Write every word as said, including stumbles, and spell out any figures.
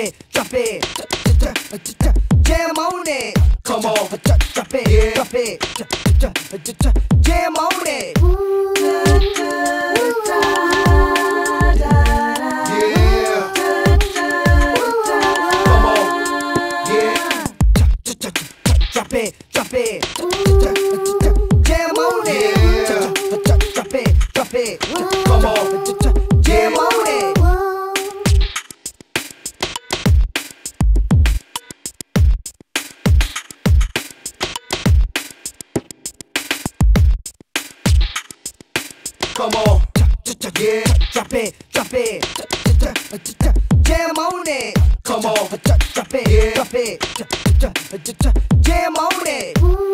it, drop it, jam on it. Come on, drop it, yeah. Drop it, jam on it. Yeah. Come on, yeah. Drop it, drop it, jam on it. Drop it, drop it, come on, jam on it. Come on, yeah, drop it, drop it, jam on it. Come on, drop it, yeah. Drop it, jam on it.